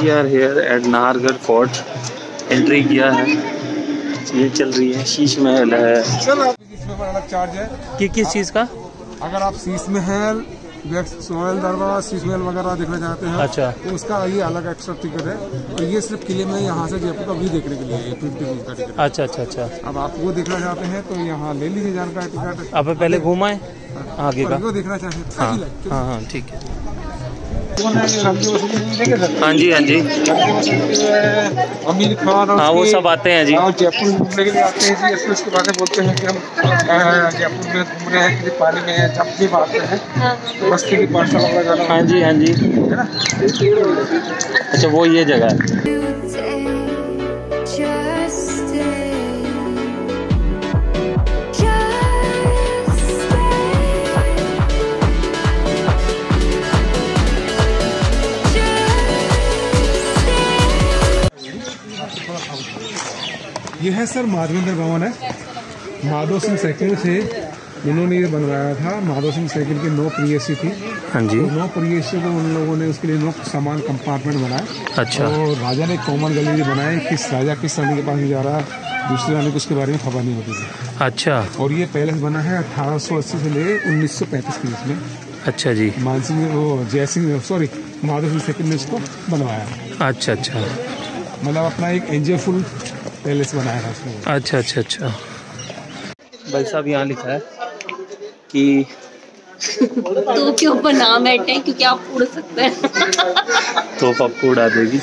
We are here at Nahargarh fort. Entry किया है, ये चल रही है। शीश महल है। इसमें अलग चार्ज है कि किस चीज़ का? अगर आप शीश महल, सोहेल दरबार, शीश महल वगैरह देखना चाहते हैं, अच्छा, तो उसका ये अलग एक्स्ट्रा टिकट है। और ये सिर्फ किले में यहाँ से जयपुर का व्यू देखने के लिए 50 का टिकट। अच्छा अच्छा अच्छा। अब आप वो देखना चाहते हैं तो यहाँ ले लीजिए जानकारी टिकट। आप पहले घुमाएं आगे का। वो देखना चाहते हैं। हाँ हाँ ठीक है। हाँ जी हाँ जी, अमीर खान हाँ वो सब आते हैं जी। और जयपुर घूमने के लिए आते हैं जी। इसके बाद बोलते हैं कि हम जयपुर में घूम रहे हैं, कि पानी में जब भी आते हैं तो मस्ती की पाठशाला वगैरह। हाँ जी हाँ जी, है ना। अच्छा वो ये जगह है। ये है सर माधवेंद्र भवन है। माधव सिंह साइकिल से उन्होंने ये बनवाया था। माधव सिंह साइकिल की 9 प्रियसी थी। हाँ जी। तो 9 प्रियसी को उन लोगों ने उसके लिए 9 सामान कंपार्टमेंट बनाए। अच्छा। और राजा ने कॉमन गैलरी बनाई। किस राजा किस रानी के पास जा रहा है, दूसरी रानी को उसके बारे में खबर नहीं होती थी। अच्छा। और ये पैलेस बना है 1880 से ले 1935 के बीच में। अच्छा जी। मानसिंह वो जयसिंह सॉरी माधव सिंह साइकिल ने उसको बनवाया। अच्छा अच्छा, मतलब अपना एक एंजलफुल पैलेस बनाया था उसने। अच्छा अच्छा अच्छा। भाई साहब यहाँ लिखा है कि तो के ऊपर नाम बैठे हैं क्योंकि आप उड़ सकते हैं। तो आपको उड़ा देगी।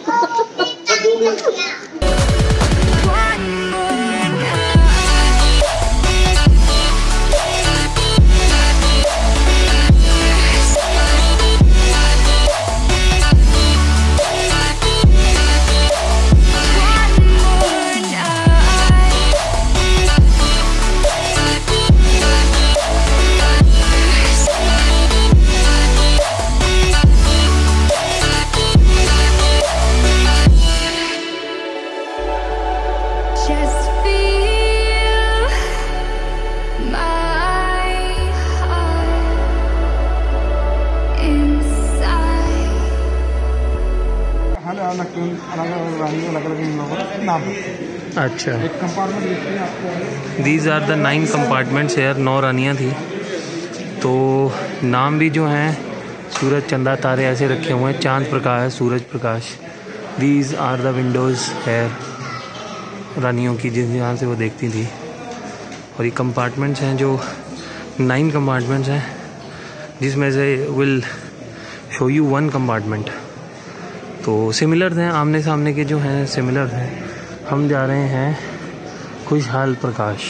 अच्छा, एक compartment. These are the 9 compartments here. 9 रानियाँ थी। तो नाम भी जो हैं सूरज, चंदा, तारे ऐसे रखे हुए हैं। Chand Prakash, Suraj Prakash. These are the windows here रानियों की, जिस यहाँ से वो देखती थी। और ये कंपार्टमेंट्स हैं जो 9 कंपार्टमेंट्स हैं, जिसमें से विल शो यू 1 कंपार्टमेंट। तो सिमिलर हैं, आमने सामने के जो हैं सिमिलर हैं। हम जा रहे हैं खुशहाल प्रकाश।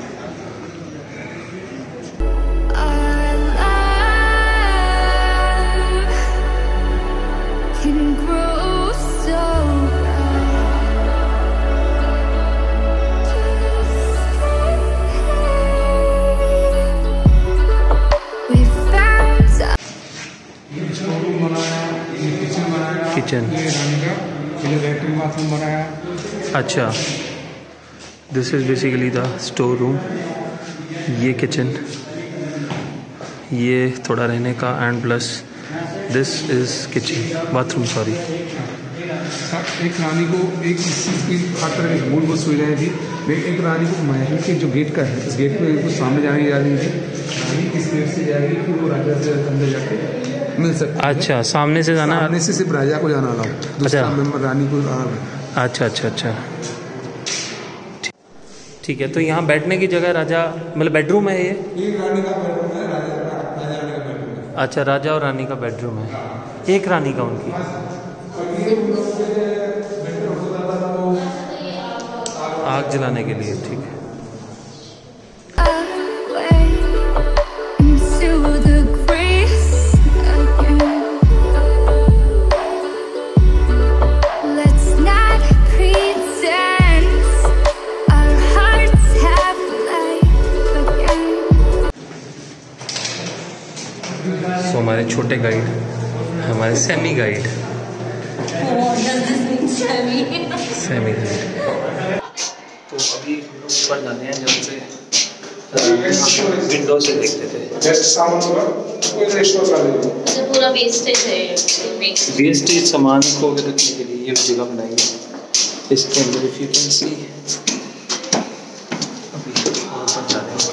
किचन, लैट्रिन बाथरूम बनाया। अच्छा, this is basically the store room. ये किचन, ये थोड़ा रहने का, and plus this is kitchen, bathroom sorry. एक रानी को एक इस चीज़ की खातर मूलभूत सुविधाएँ थी। एक रानी को महल के जो गेट का है, इस गेट पे सामने जाने जा रही थी। रानी किस गेट से जाएगी कि वो राजा से अंदर जाके मिल सकता है। अच्छा, सामने से जाना, सामने से सिर्फ राजा को जाना अलाउ, दूसरा मेंबर रानी को। अच्छा अच्छा अच्छा, ठीक है। तो यहाँ बैठने की जगह राजा, मतलब बेडरूम है ये? रानी का बेडरूम है, राजा का बेडरूम है। अच्छा, राजा और रानी का बेडरूम है, एक रानी का उनकी। आग जलाने के लिए, ठीक है। तो हमारे छोटे गाइड, हमारे सेमी गाइड, सेमी गाइड। तो अभी हम लोग ऊपर जाते हैं जब से विंडो से देखते थे। पूरा वेस्टेज है, वेस्टेज सामान को रखने के लिए ये जगह बनाई है। इसके अंदर इफ यू कैन सी, अभी ऊपर जा रहे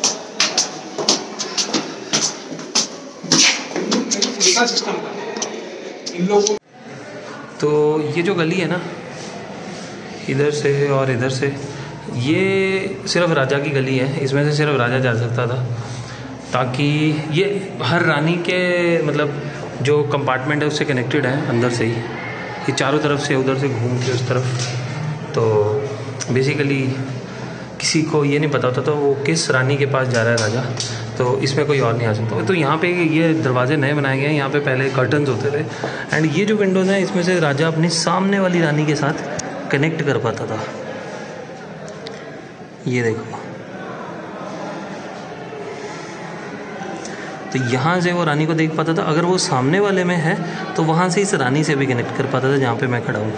हैं। तो ये जो गली है ना, इधर से और इधर से, ये सिर्फ राजा की गली है। इसमें से सिर्फ राजा जा सकता था, ताकि ये हर रानी के मतलब जो कंपार्टमेंट है उससे कनेक्टेड है अंदर से ही। ये चारों तरफ से, उधर से घूम के उस तरफ। तो बेसिकली किसी को ये नहीं पता होता तो वो किस रानी के पास जा रहा है राजा, तो इसमें कोई और नहीं आ सकता। तो यहाँ पे ये दरवाजे नए बनाए गए हैं। यहाँ पे पहले कर्टन्स होते थे, एंड ये जो विंडोज़ हैं इसमें से राजा अपनी सामने वाली रानी के साथ कनेक्ट कर पाता था। ये देखो, तो यहाँ से वो रानी को देख पाता था। अगर वो सामने वाले में है तो वहाँ से इस रानी से भी कनेक्ट कर पाता था जहाँ पे मैं खड़ा हूँ।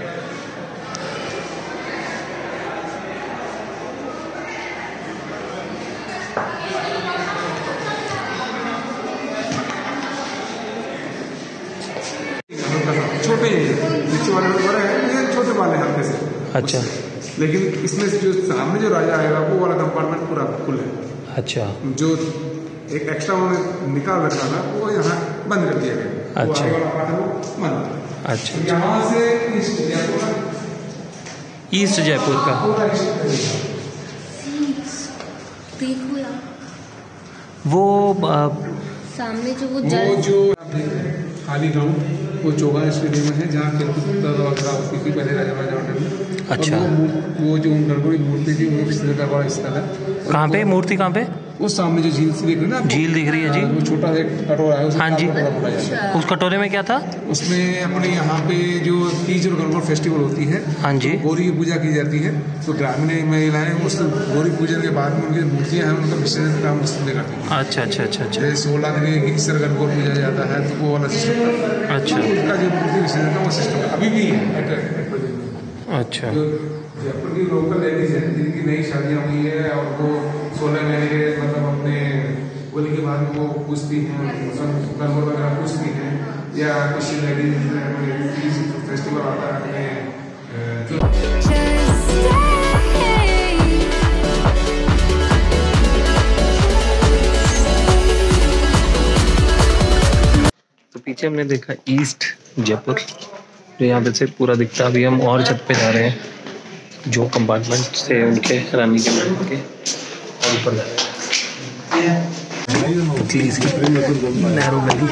छोटे नीचे वाले बड़े हैं, ये छोटे वाले हल्के से। अच्छा, लेकिन इसमें से जो सामने जो राजा आएगा वो वाला कंपार्टमेंट पूरा फुल है। अच्छा, जो एक एक्स्ट्रा उन्होंने निकाल रखा था वो यहाँ बंद कर दिया गया। अच्छा, वो वाला पार्ट है वो बंद। अच्छा, यहाँ से ईस्ट जयपुर का देखो यार, वो सामने जो वो जो खाली ग्राउंड वो चौगा स्टेडियम में है, जहाँ खेलकूद होती थी पहले राजा में। अच्छा, वो जो गणगौर मूर्ति थी वो विसर्जन का बड़ा स्थल है। कहाँ पे मूर्ति, कहाँ पे? वो सामने जो झील सी दिख रही है ना, झील दिख रही है जी। वो छोटा सा एक कटोरा है, हाँ जी। उस कटोरे में क्या था? उसमें अपने यहाँ पे जो तीज और गणगौर फेस्टिवल होती है, हाँ जी, गौरी की पूजा की जाती है। तो ग्रामीण महिलाएं उस गौरी पूजन के बाद में उनकी मूर्तियाँ हैं उनका विसर्जन काम उसमें करती हैं। अच्छा अच्छा अच्छा अच्छा। जैसे 16 दिन इस तरह गणगौर पूजा जाता है तो वो वाला सिस्टम। अच्छा, उनका जो मूर्ति विसर्जन का वो सिस्टम अभी भी है। अच्छा, जयपुर की लोकल लेडीज हैं जिनकी नई शादियाँ हुई है और वो 16 महीने के मतलब अपने होली के बाद में वो पूछती हैं, गणगौर वगैरह पूछती हैं, या कुछ लेडीज फेस्टिवल आता है अपने तो पीछे हमने देखा ईस्ट जयपुर, जो यहाँ पे से पूरा दिखता है। अभी हम और छत पे जा रहे हैं, जो कंपार्टमेंट थे उनके रानी के महल के, और ऊपर जा रहे हैं। पतली सी नैरो गली।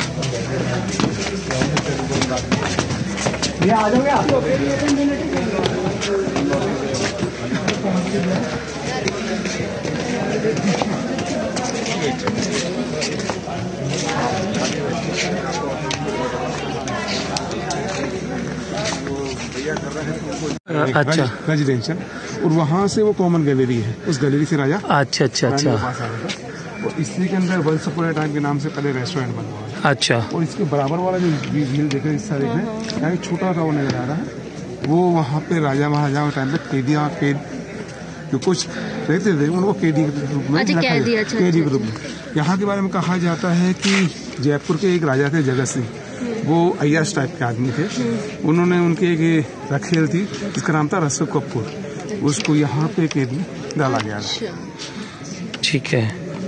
अच्छा, रेजिडेंशियल, और वहाँ से वो कॉमन गैलरी है, उस गैलरी से राजा अच्छा अच्छा अच्छा। और इसी के अंदर वंस अपॉन अ टाइम के नाम से पहले रेस्टोरेंट बना हुआ है। अच्छा, और इसके बराबर वाला जो झील देख रहे हैं, इस साइड में यहाँ छोटा सा वो नजर आ रहा है, वो वहाँ पे राजा महाराजाओं के टाइम पे कैदियाँ जो कुछ रहते थे उनको कैदी के रूप में रखा कैदी के रूप में। यहाँ के बारे में कहा जाता है कि जयपुर के एक राजा थे जगत सिंह, वो अय्याश टाइप के आदमी थे। उन्होंने उनके एक रखेल थी जिसका नाम था रसूख कपूर, उसको यहाँ पे कैदी डाला गया। ठीक है।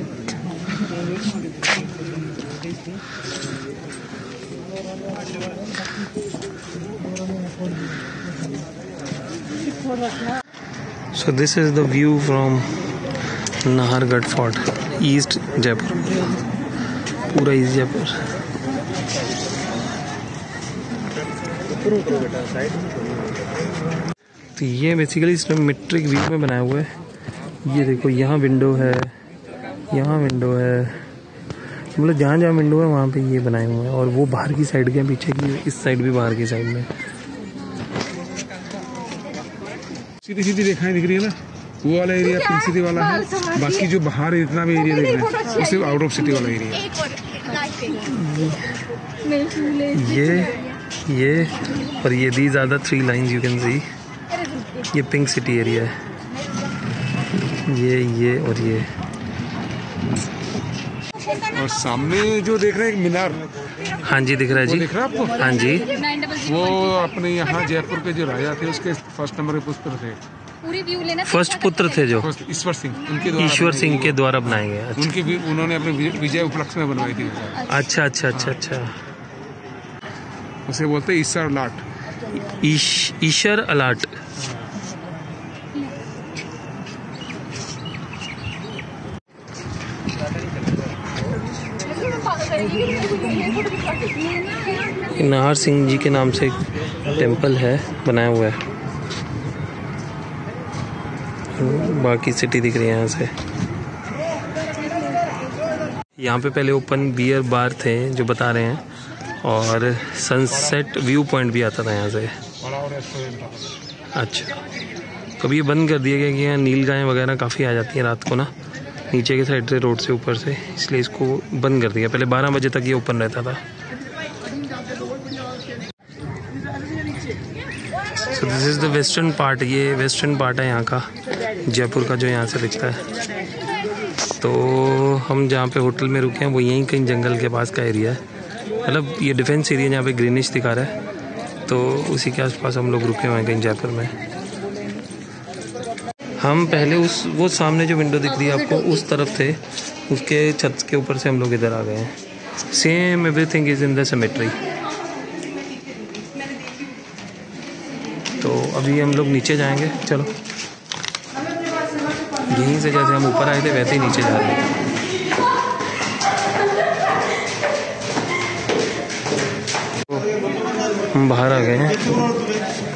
So this is the view from Nahargarh Fort, East Jaipur, पूरा ईस्ट जयपुर। तो ये बेसिकली सिमेट्रिक व्यू में बनाया हुआ है। ये देखो, यहाँ विंडो है, यहाँ विंडो है, मतलब जहाँ जहाँ विंडो है वहाँ पे ये बनाए हुए हैं। और वो बाहर की साइड के पीछे की, इस साइड भी बाहर की साइड में सीधी सीधी रेखाएं दिख रही है ना, वो वाला एरिया पिंक सिटी वाला है। बाकी जो बाहर इतना भी एरिया दिख रहा है वो सिर्फ आउट ऑफ सिटी वाला एरिया है। ये और ये these are the 3 lines you can see. ये पिंक सिटी एरिया है। ये और ये। और सामने जो देख रहे हैं मीनार, हाँ जी दिख रहा है जी। दिख रहा है आपको? हाँ जी। वो अपने यहाँ जयपुर के जो राजा थे उसके फर्स्ट नंबर के पुत्र थे। पूरी व्यू लेना। फर्स्ट पुत्र थे जो ईश्वर सिंह, उनके द्वारा ईश्वर सिंह के द्वारा बनाए गए। अच्छा। उनकी भी उन्होंने अपने विजय उपलक्ष्य में बनवाई थी। अच्छा अच्छा अच्छा अच्छा। उसे बोलते हैं ईश्वर अलाट। ईश्वर अलाट। नाहर सिंह जी के नाम से एक टेम्पल है बनाया हुआ है। बाकी सिटी दिख रही है यहाँ से। यहाँ पे पहले ओपन बियर बार थे जो बता रहे हैं, और सनसेट व्यू पॉइंट भी आता था यहाँ से। अच्छा, कभी ये बंद कर दिया गया कि यहाँ नील गायें वगैरह काफ़ी आ जाती हैं रात को ना, नीचे के साइड से, रोड से ऊपर से, इसलिए इसको बंद कर दिया। पहले 12 बजे तक ये ओपन रहता था। So this is the western part. ये वेस्टर्न पार्ट है यहाँ का, जयपुर का, जो यहाँ से दिखता है। तो हम जहाँ पे होटल में रुके हैं वो यहीं कहीं जंगल के पास का एरिया है, मतलब ये डिफेंस एरिया जहाँ पे ग्रीनिश दिखा रहा है, तो उसी के आसपास हम लोग रुके हुए हैं कहीं जयपुर में। हम पहले वो सामने जो विंडो दिख रही है आपको, उस तरफ थे, उसके छत के ऊपर से हम लोग इधर आ गए हैं। Same everything is in the symmetry. तो अभी हम लोग नीचे जाएंगे। चलो, यहीं से जैसे हम ऊपर आए थे वैसे ही नीचे जा रहे हैं। हम बाहर आ गए हैं।